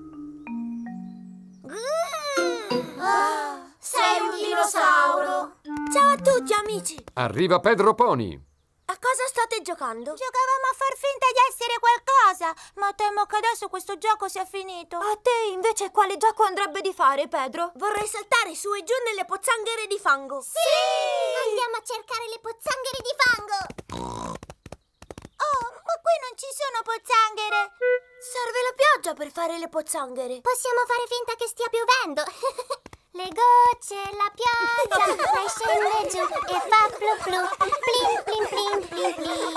Sei un dinosauro! Ciao a tutti, amici! Arriva Pedro Pony. A cosa state giocando? Giocavamo a far finta di essere qualcosa, ma temo che adesso questo gioco sia finito. A te, invece, quale gioco andrebbe di fare, Pedro? Vorrei saltare su e giù nelle pozzanghere di fango. Sì! Andiamo a cercare le pozzanghere di fango! Oh, ma qui non ci sono pozzanghere! Serve la pioggia per fare le pozzanghere. Possiamo fare finta che stia piovendo. Le gocce, la pioggia, lei scende giù e fa plu plu, plin plin plin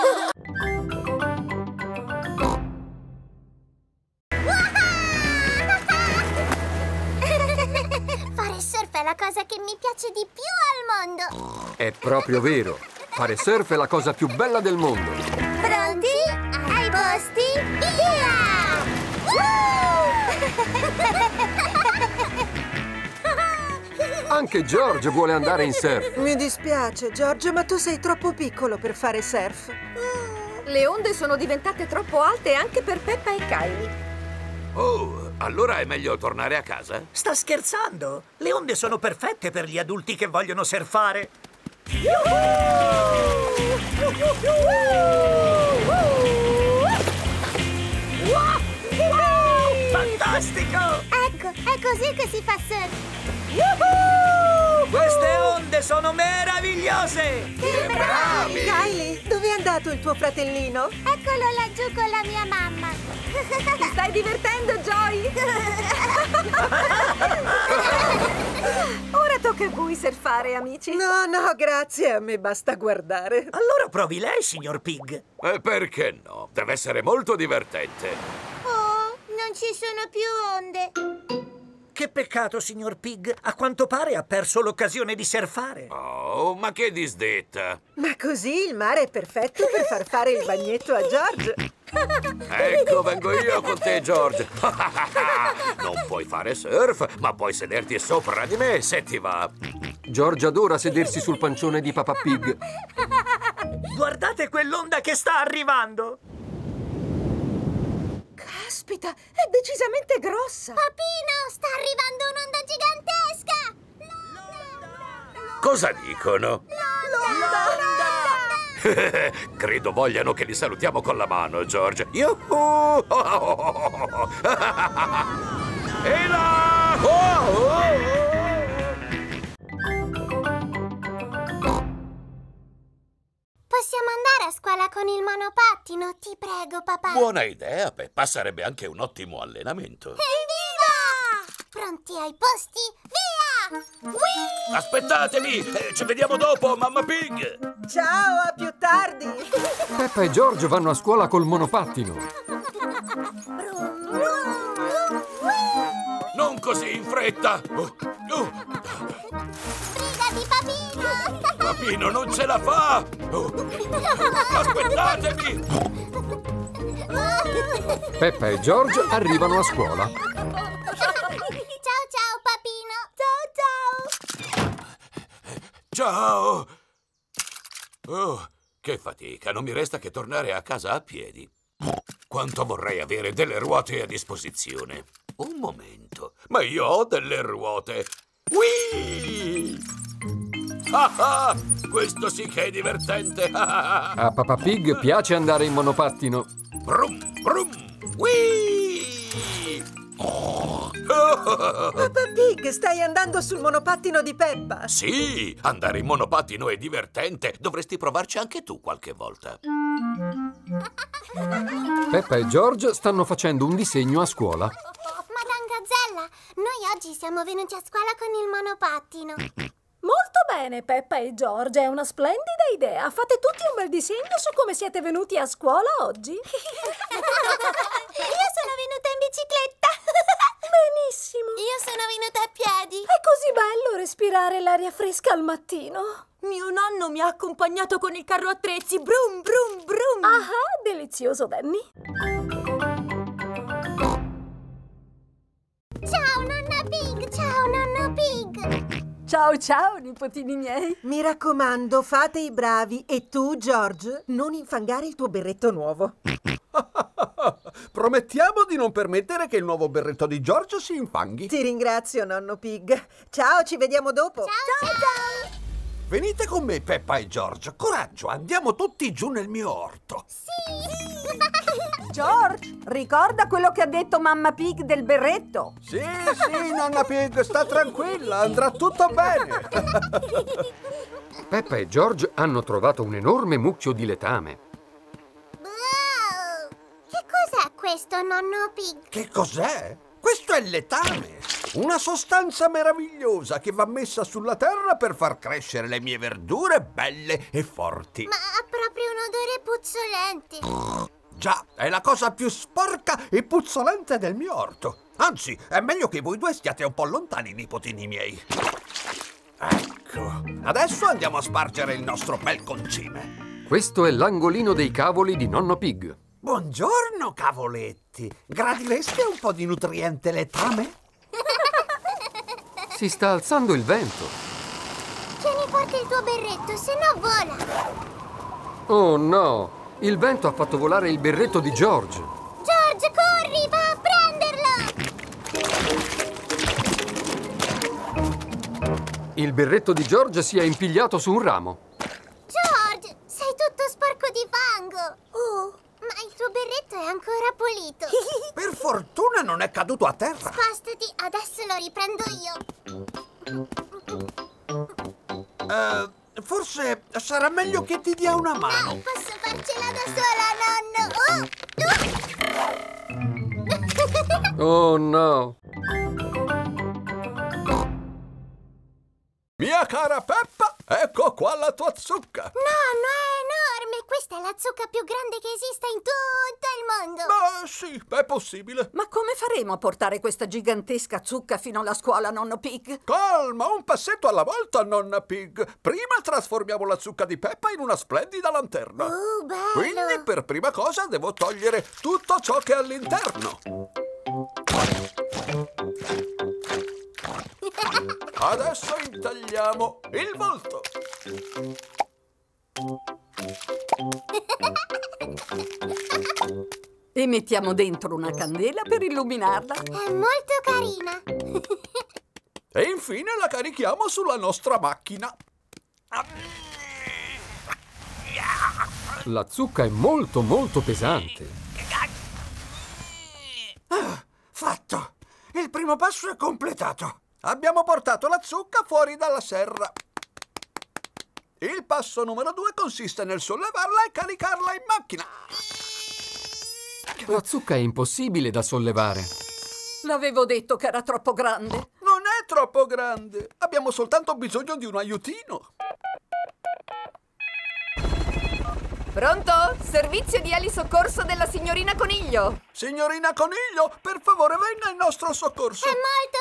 plin plin. Fare surf è la cosa che mi piace di più al mondo. È proprio vero. Fare surf è la cosa più bella del mondo. Pronti? Ai posti? Via! Anche George vuole andare in surf. Mi dispiace, George, ma tu sei troppo piccolo per fare surf. Le onde sono diventate troppo alte anche per Peppa e Kylie. Oh, allora è meglio tornare a casa? Sta scherzando? Le onde sono perfette per gli adulti che vogliono surfare. Fantastico! Ecco, è così che si fa surf. Queste onde sono meravigliose! Che bravi! Kylie, dove è andato il tuo fratellino? Eccolo laggiù con la mia mamma. Ti stai divertendo, Joy? Ora tocca a voi surfare, amici. No, no, grazie, a me basta guardare. Allora provi lei, signor Pig. E perché no? Deve essere molto divertente. Oh, non ci sono più onde. Che peccato, signor Pig. A quanto pare ha perso l'occasione di surfare. Oh, ma che disdetta! Ma così il mare è perfetto per far fare il bagnetto a George. Ecco, vengo io con te, George. Non puoi fare surf, ma puoi sederti sopra di me se ti va. George adora sedersi sul pancione di Peppa Pig. Guardate quell'onda che sta arrivando. Caspita, è decisamente grossa. Papino, sta arrivando un'onda gigantesca. Cosa dicono? L'onda! Credo vogliano che li salutiamo con la mano, George. Yuhu! E là! Oh, oh, oh. Possiamo andare a scuola con il monopattino, ti prego, papà. Buona idea, Peppa. Sarebbe anche un ottimo allenamento. Evviva! Pronti ai posti? Via! Whee! Aspettatemi! Eh, ci vediamo dopo, Mamma Pig! Ciao, a più tardi! Peppa e George vanno a scuola col monopattino. Non così in fretta! Oh, oh. Sbrigati, Papino! Papino non ce la fa! Oh. Aspettatemi! Peppa e George arrivano a scuola. Ciao, ciao, Papino! Ciao, ciao! Ciao! Oh, che fatica! Non mi resta che tornare a casa a piedi. Quanto vorrei avere delle ruote a disposizione. Un momento, ma io ho delle ruote. Whee! Ah ah! Questo sì che è divertente! A Peppa Pig piace andare in monopattino. Brum, brum! Whee! Peppa Pig, stai andando sul monopattino di Peppa? Sì, andare in monopattino è divertente. Dovresti provarci anche tu qualche volta. Peppa e George stanno facendo un disegno a scuola. Madame Gazzella, noi oggi siamo venuti a scuola con il monopattino. Molto bene, Peppa e George, è una splendida idea. Fate tutti un bel disegno su come siete venuti a scuola oggi. Io sono venuta in bicicletta. Benissimo. Io sono venuta a piedi. È così bello respirare l'aria fresca al mattino. Mio nonno mi ha accompagnato con il carro attrezzi. Brum, brum, brum. Ah, delizioso, Danny. Ciao, nonna Pig. Ciao, nonno Pig. Ciao, ciao, nipotini miei. Mi raccomando, fate i bravi. E tu, George, non infangare il tuo berretto nuovo. Promettiamo di non permettere che il nuovo berretto di George si infanghi. Ti ringrazio, nonno Pig. Ciao, ci vediamo dopo. Ciao, ciao. Venite con me, Peppa e George. Coraggio, andiamo tutti giù nel mio orto. George, ricorda quello che ha detto mamma Pig del berretto? Sì, sì, nonna Pig, sta tranquilla, andrà tutto bene. Peppa e George hanno trovato un enorme mucchio di letame. Wow. Che cos'è questo, nonno Pig? Che cos'è? Questo è il letame, una sostanza meravigliosa che va messa sulla terra per far crescere le mie verdure belle e forti. Ma ha proprio un odore puzzolente. Già, è la cosa più sporca e puzzolente del mio orto. Anzi, è meglio che voi due stiate un po' lontani, nipotini miei. Ecco, adesso andiamo a spargere il nostro bel concime. Questo è l'angolino dei cavoli di nonno Pig. Buongiorno, cavoletti. Gradireste un po' di nutriente letame? Si sta alzando il vento. Tieni forte il tuo berretto, se no vola. Oh no! Il vento ha fatto volare il berretto di George. George, corri, va a prenderlo. Il berretto di George si è impigliato su un ramo. George, sei tutto sporco di fango. Oh, ma il tuo berretto è ancora pulito. Per fortuna non è caduto a terra. Spostati, adesso lo riprendo io. Uh, forse sarà meglio che ti dia una mano. No, posso farcela da sola, nonno. Oh. Oh no! Mia cara Peppa, ecco qua la tua zucca. Nonno, è enorme. Questa è la zucca più grande che esista in tutto il mondo. Beh, sì, è possibile. Ma come faremo a portare questa gigantesca zucca fino alla scuola, nonno Pig? Calma, un passetto alla volta, nonna Pig. Prima trasformiamo la zucca di Peppa in una splendida lanterna. Oh, bello. Quindi, per prima cosa, devo togliere tutto ciò che è all'interno. Adesso intagliamo il volto. E mettiamo dentro una candela per illuminarla. È molto carina. E infine la carichiamo sulla nostra macchina. La zucca è molto molto pesante. Ah, fatto! Il primo passo è completato. Abbiamo portato la zucca fuori dalla serra. Il passo numero due consiste nel sollevarla e caricarla in macchina. La zucca è impossibile da sollevare. L'avevo detto che era troppo grande. Non è troppo grande. Abbiamo soltanto bisogno di un aiutino. Pronto? Servizio di elisoccorso della signorina Coniglio. Signorina Coniglio, per favore venga in nostro soccorso. È molto,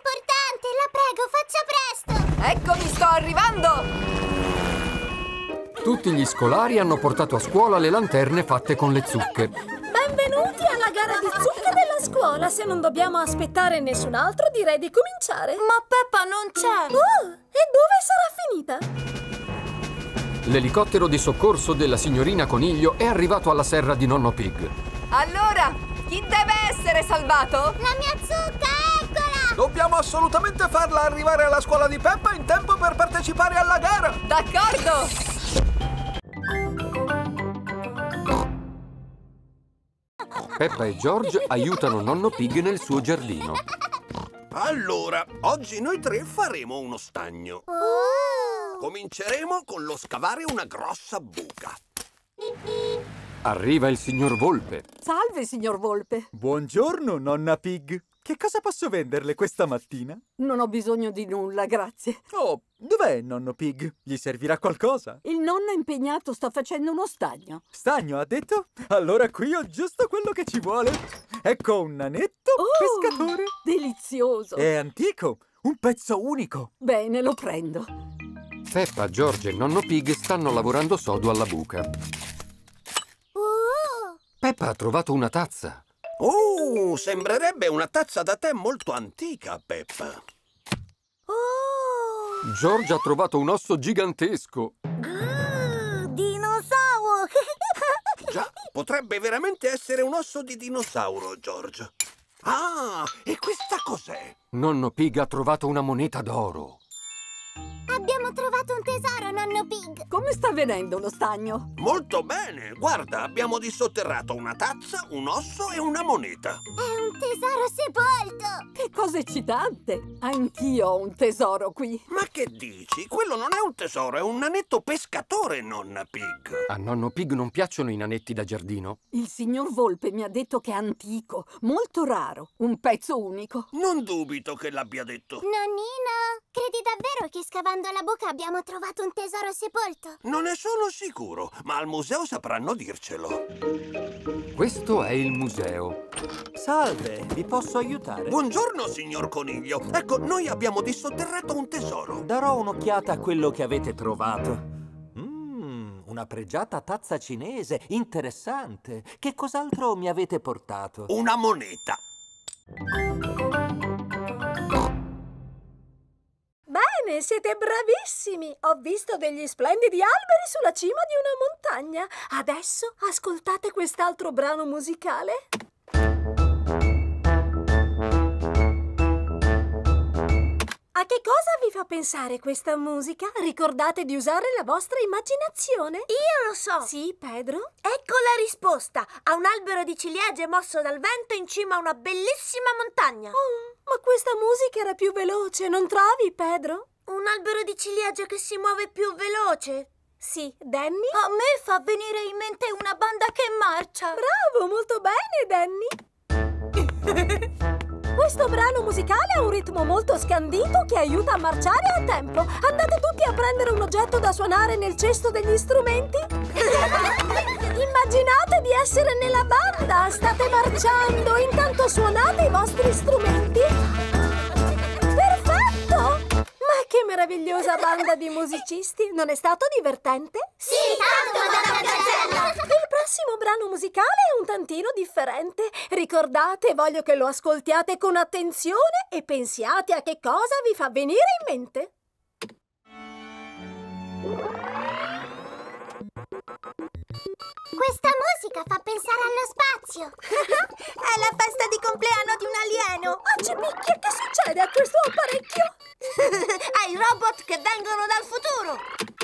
molto importante. La prego, faccia presto. Eccomi, sto arrivando. Tutti gli scolari hanno portato a scuola le lanterne fatte con le zucche. Benvenuti alla gara di zucche della scuola. Se non dobbiamo aspettare nessun altro, direi di cominciare. Ma Peppa non c'è. Oh, e dove sarà finita? L'elicottero di soccorso della signorina Coniglio è arrivato alla serra di nonno Pig. Allora, chi deve essere salvato? La mia zucca, eccola! Dobbiamo assolutamente farla arrivare alla scuola di Peppa in tempo per partecipare alla gara. D'accordo! Peppa e George aiutano nonno Pig nel suo giardino. Allora, oggi noi tre faremo uno stagno. Oh. Cominceremo con lo scavare una grossa buca. Arriva il signor Volpe. Salve, signor Volpe. Buongiorno, nonna Pig. Che cosa posso venderle questa mattina? Non ho bisogno di nulla, grazie. Oh, dov'è nonno Pig? Gli servirà qualcosa? Il nonno è impegnato, sta facendo uno stagno. Stagno, ha detto? Allora qui ho giusto quello che ci vuole. Ecco un nanetto Oh, pescatore. Delizioso. È antico, un pezzo unico. Bene, lo prendo. Peppa, George e nonno Pig stanno lavorando sodo alla buca. Oh. Peppa ha trovato una tazza. Oh, sembrerebbe una tazza da tè molto antica, Peppa. Oh. George ha trovato un osso gigantesco. Grrr, dinosauro! Già, Potrebbe veramente essere un osso di dinosauro, George. Ah, e questa cos'è? Nonno Pig ha trovato una moneta d'oro. Abbiamo trovato un tesoro, nonno Pig. Come sta venendo lo stagno? Molto bene. Guarda, abbiamo dissotterrato una tazza, un osso e una moneta. È un tesoro sepolto. Che cosa eccitante! Anch'io ho un tesoro qui. Ma che dici? Quello non è un tesoro, è un nanetto pescatore, nonna Pig. A nonno Pig non piacciono i nanetti da giardino? Il signor Volpe mi ha detto che è antico, molto raro, un pezzo unico. Non dubito che l'abbia detto. Nonnino, credi davvero che scavando la buca abbiamo trovato un tesoro sepolto? Non ne sono sicuro, ma al museo sapranno dircelo. Questo è il museo. Salve, vi posso aiutare? Buongiorno, signor Coniglio. Ecco, noi abbiamo dissotterrato un tesoro. Darò un'occhiata a quello che avete trovato. Mmm, una pregiata tazza cinese, interessante. Che cos'altro mi avete portato? Una moneta. Bene, siete bravissimi! Ho visto degli splendidi alberi sulla cima di una montagna. Adesso ascoltate quest'altro brano musicale. A che cosa vi fa pensare questa musica? Ricordate di usare la vostra immaginazione. Io lo so! Sì, Pedro? Ecco la risposta! A un albero di ciliegie mosso dal vento in cima a una bellissima montagna. Oh, ma questa musica era più veloce, non trovi, Pedro? Un albero di ciliegie che si muove più veloce? Sì, Danny? A me fa venire in mente una banda che marcia. Bravo, molto bene, Danny. Questo brano musicale ha un ritmo molto scandito che aiuta a marciare a tempo. Andate tutti a prendere un oggetto da suonare nel cesto degli strumenti. Immaginate di essere nella banda, state marciando, intanto suonate i vostri strumenti. Perfetto! Ma che meravigliosa banda di musicisti! Non è stato divertente? Sì, tanto, Madame Gazzella! Il prossimo brano musicale è un tantino differente. Ricordate, voglio che lo ascoltiate con attenzione e pensiate a che cosa vi fa venire in mente. Questa musica fa pensare allo spazio. È la festa di compleanno di un alieno. Accipicchia, che succede a questo apparecchio? Ai robot che vengono dal futuro.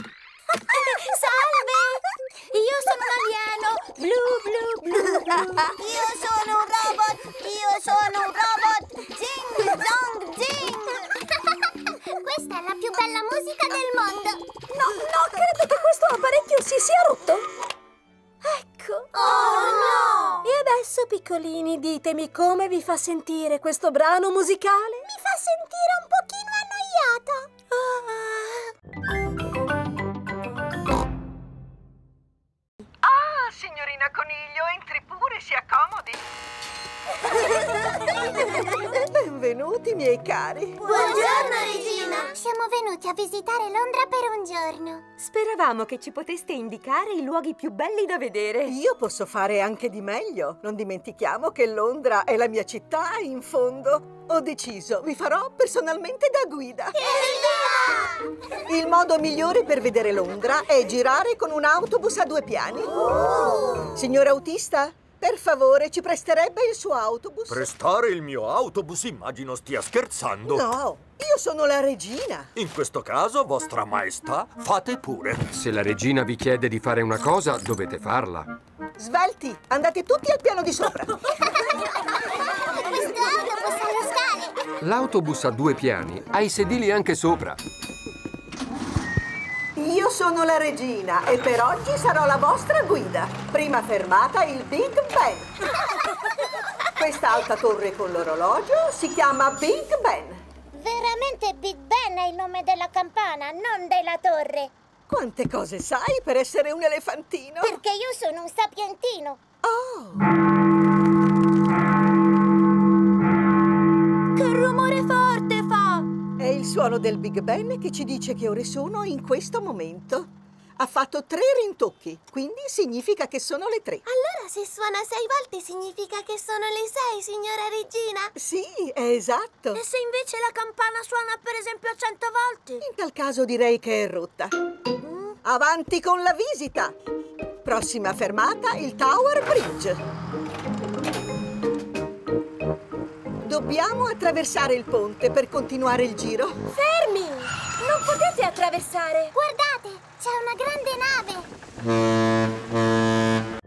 Salve! Io sono un alieno. Blu, blu, blu, blu. Io sono un robot. Io sono un robot. Zing, zong, zing. Questa è la più bella musica del mondo. No, no, credo che questo apparecchio si sia rotto. Ecco. Oh no! E adesso, piccolini, ditemi come vi fa sentire questo brano musicale? Mi fa sentire un pochino annoiata. Ah, signorina Coniglio, entri pure, si accomodi. Benvenuti, miei cari. Buongiorno, Regina. Siamo venuti a visitare Londra per un giorno. Speravamo che ci poteste indicare i luoghi più belli da vedere. Io posso fare anche di meglio. Non dimentichiamo che Londra è la mia città, in fondo. Ho deciso, vi farò personalmente da guida. Evviva! Il modo migliore per vedere Londra è girare con un autobus a due piani. Oh. Signor autista, per favore, ci presterebbe il suo autobus? Prestare il mio autobus? Immagino stia scherzando. No, io sono la regina. In questo caso, vostra maestà, fate pure. Se la regina vi chiede di fare una cosa, dovete farla. Svelti, andate tutti al piano di sopra. Questo autobus ha le scale. L'autobus ha due piani, ha i sedili anche sopra. Io sono la regina e per oggi sarò la vostra guida. Prima fermata il Big Ben. Questa alta torre con l'orologio si chiama Big Ben. Veramente Big Ben è il nome della campana, non della torre. Quante cose sai per essere un elefantino? Perché io sono un sapientino. Oh! Che rumore forte fa! È il suono del Big Ben che ci dice che ore sono in questo momento. Ha fatto tre rintocchi, quindi significa che sono le tre. Allora se suona sei volte significa che sono le sei, signora regina? Sì, è esatto. E se invece la campana suona per esempio cento volte? In tal caso direi che è rotta. Mm. Avanti con la visita! Prossima fermata, il Tower Bridge. Dobbiamo attraversare il ponte per continuare il giro. Fermi! Non potete attraversare! Guardate, c'è una grande nave!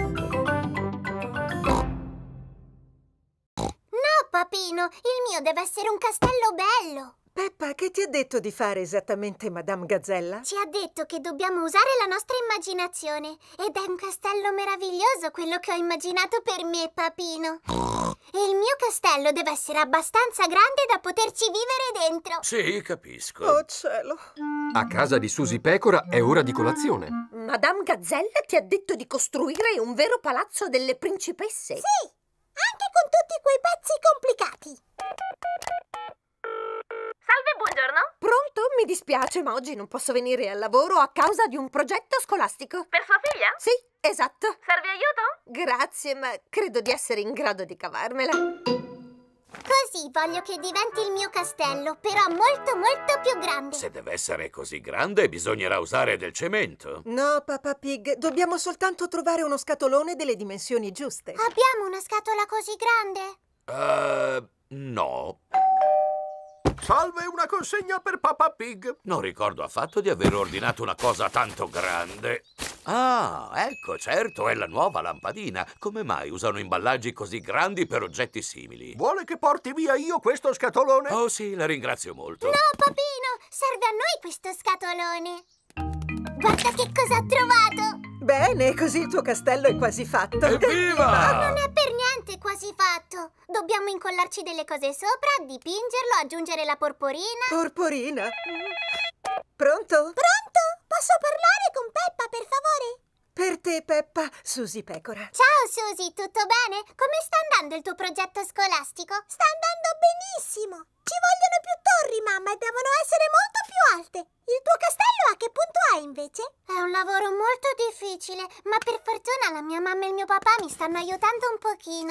No, papino, il mio deve essere un castello bello! Peppa, che ti ha detto di fare esattamente Madame Gazzella? Ci ha detto che dobbiamo usare la nostra immaginazione. Ed è un castello meraviglioso quello che ho immaginato per me, papino. E il mio castello deve essere abbastanza grande da poterci vivere dentro. Sì, capisco. Oh, cielo. A casa di Susi Pecora è ora di colazione. Madame Gazzella ti ha detto di costruire un vero palazzo delle principesse? Sì, anche con tutti quei pezzi complicati. Salve, buongiorno. Pronto? Mi dispiace, ma oggi non posso venire al lavoro a causa di un progetto scolastico. Per sua figlia? Sì, esatto. Serve aiuto? Grazie, ma credo di essere in grado di cavarmela. Così voglio che diventi il mio castello, però molto molto più grande. Se deve essere così grande, bisognerà usare del cemento. No, Peppa Pig, dobbiamo soltanto trovare uno scatolone delle dimensioni giuste. Abbiamo una scatola così grande? Uh, no. Salve, una consegna per Peppa Pig. Non ricordo affatto di aver ordinato una cosa tanto grande. Ah, ecco, certo, è la nuova lampadina. Come mai usano imballaggi così grandi per oggetti simili? Vuole che porti via io questo scatolone? Oh sì, la ringrazio molto. No, papino, serve a noi questo scatolone. Guarda che cosa ho trovato. Bene, così il tuo castello è quasi fatto. Evviva! Non è per niente quasi fatto. Dobbiamo incollarci delle cose sopra, dipingerlo, aggiungere la porporina. Porporina? Pronto? Pronto? Posso parlare con Peppa, per favore? Per te, Peppa, Susi Pecora. Ciao, Susi, tutto bene? Come sta andando il tuo progetto scolastico? Sta andando benissimo. Ci vogliono più torri, mamma, e devono essere molto più alte. Il tuo castello a che punto è, invece? È un lavoro molto difficile, ma per fortuna la mia mamma e il mio papà mi stanno aiutando un pochino.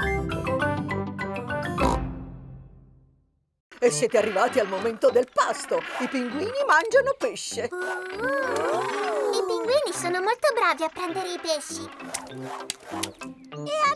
E siete arrivati al momento del pasto. I pinguini mangiano pesce. Uh, I pinguini sono molto bravi a prendere i pesci. E a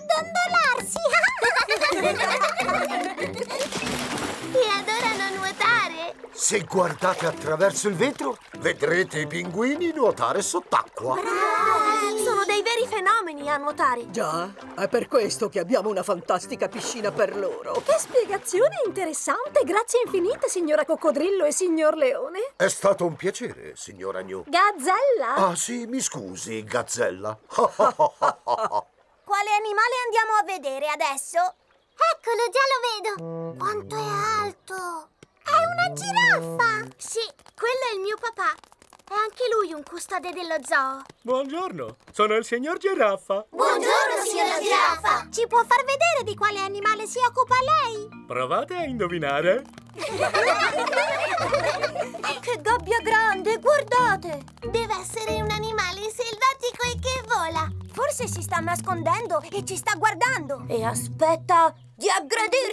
dondolarsi. E adorano nuotare. Se guardate attraverso il vetro, vedrete i pinguini nuotare sott'acqua. Bravi! Sono dei veri fenomeni a nuotare. Già, è per questo che abbiamo una fantastica piscina per loro. Che spiegazione interessante! Grazie infinite, signora Coccodrillo e signor Leone. È stato un piacere, signora Gnu. Gazzella? Ah sì, mi scusi, Gazzella. Quale animale andiamo a vedere adesso? Eccolo, già lo vedo. Quanto è alto! È una giraffa! Sì, quello è il mio papà. È anche lui un custode dello zoo. Buongiorno, sono il signor Giraffa. Buongiorno, signora Giraffa. Ci può far vedere di quale animale si occupa lei? Provate a indovinare. Che gabbia grande, guardate! Deve essere un animale selvatico e che vola. Forse si sta nascondendo e ci sta guardando. E aspetta di aggredirci.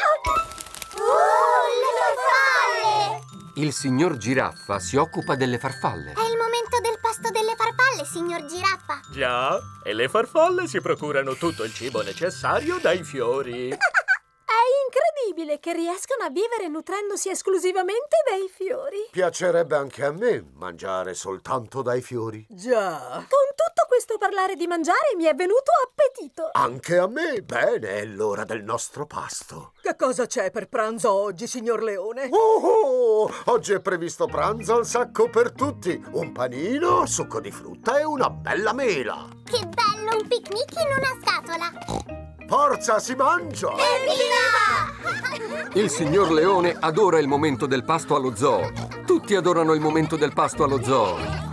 Oh, le farfalle! Il signor Giraffa si occupa delle farfalle. È il momento del pasto delle farfalle, signor Giraffa. Già, e le farfalle si procurano tutto il cibo necessario dai fiori. È incredibile che riescano a vivere nutrendosi esclusivamente dai fiori. Piacerebbe anche a me mangiare soltanto dai fiori. Già. Con tutto questo parlare di mangiare mi è venuto appetito. Anche a me. Bene, è l'ora del nostro pasto. Che cosa c'è per pranzo oggi, signor Leone? Oh, oh, oggi è previsto pranzo al sacco per tutti. Un panino, succo di frutta e una bella mela. Che bello, un picnic in una scatola. Forza, si mangia! Evviva! Il signor Leone adora il momento del pasto allo zoo. Tutti adorano il momento del pasto allo zoo.